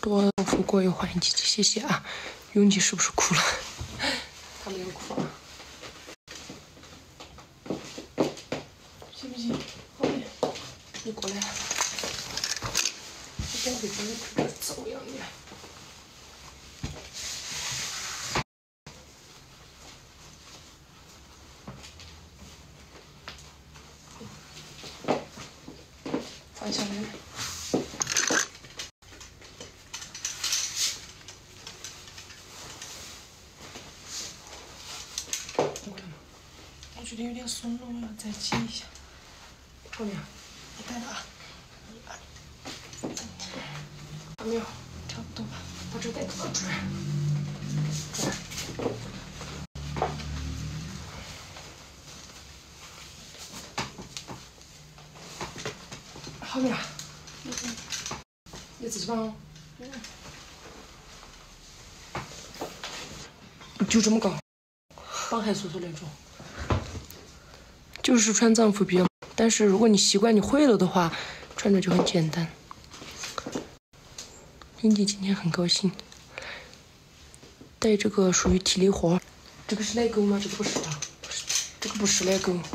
多福过有欢迎姐姐，谢谢啊！永吉是不是哭了？他没有哭啊。行不行？后面，你过来。我感觉真的快走样的。放下来。我觉得有点松了，我要再系一下。后面，你带着啊。还没有，差不多吧。把这带拖出来。后面，你自己绑。就这么高，绑还粗粗那种。就是穿藏服比较，但是如果你习惯你会了的话，穿着就很简单。英姐今天很高兴，带这个属于体力活。这个是奶狗吗？这个不是的，这个不是奶狗。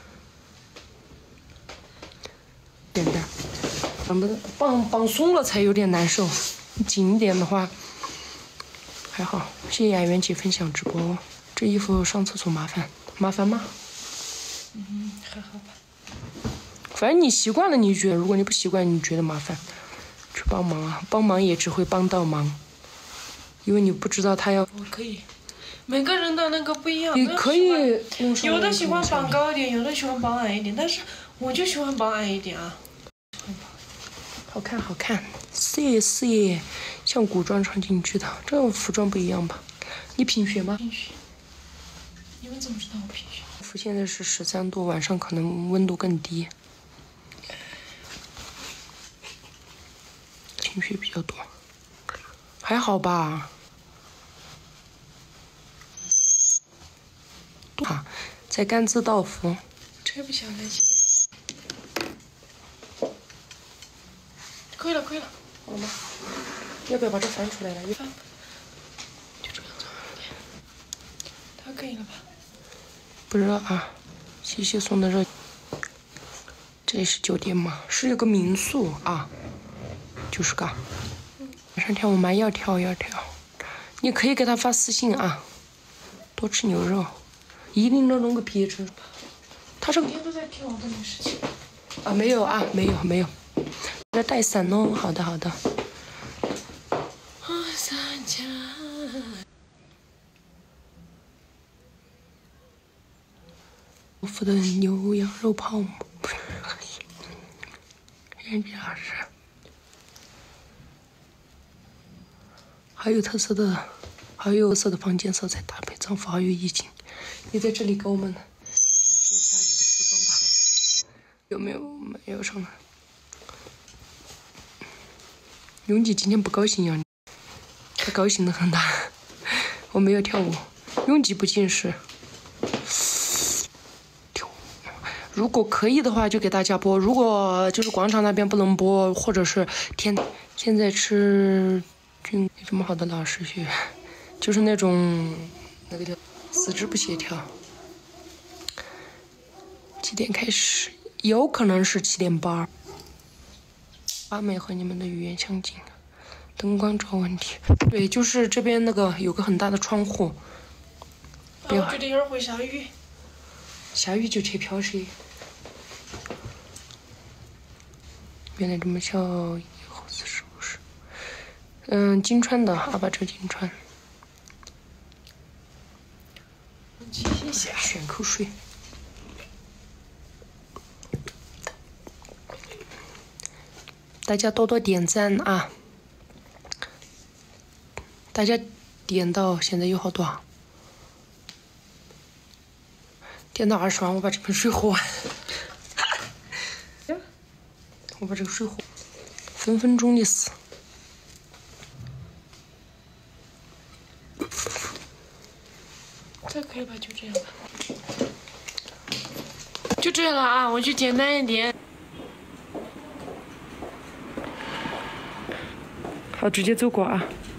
简单，绑松了才有点难受，紧一点的话还好。谢谢雅媛姐分享直播。这衣服上厕所麻烦吗？还好吧。反正你习惯了，你觉得；如果你不习惯，你觉得麻烦，去帮忙啊！帮忙也只会帮到忙，因为你不知道他要。我可以， 每个人的那个不一样。 你可以用有的喜欢绑高一点，有的喜欢绑矮一点，但是我就喜欢绑矮一点啊。 好看，好看，谢谢，像古装穿进去的，这种服装不一样吧？你贫血吗？ 贫血。你们怎么知道我贫血？ 现在是13度，晚上可能温度更低。贫血比较多，还好吧？啊，在甘孜道夫。 拆不下来，现在。可以了，可以了。 好了吗？要不要把这翻出来了？ 翻。就这样子。它可以了吧？ 不知道啊，西西送的热。这里是酒店吗？是有个民宿啊，就是个。晚上跳舞吗？要跳。你可以给他发私信啊。多吃牛肉，一定要弄个皮吃。他这个每天都在跳这件事情。 啊，没有啊，没有。要带伞哦。好的。豆腐的牛羊肉泡馍，人家是，好有特色的房间色彩搭配，藏服好有意境。你在这里给我们展示一下你的服装吧，有没有？没有上来。永吉今天不高兴呀，他高兴的很大。我没有跳舞，永吉不近视。如果可以的话，就给大家播；如果就是广场那边不能播，或者是现在吃有这么好的老师学，就是那种那个叫四肢不协调。几点开始？有可能是7点半。阿美和你们的语言相近，灯光找问题。对，就是这边那个有个很大的窗户。 我觉得一会儿会下雨。 下雨就去飘水。原来这么小，以后是不是？金川的阿巴车金川。 谢谢。 选口水。大家多多点赞啊！大家点到现在有好多啊？点到20万，我把这盆水喝完。我把这个水喝，分分钟的事。 这可以吧？就这样吧。就这样了啊！我去简单一点。 好，直接走过啊。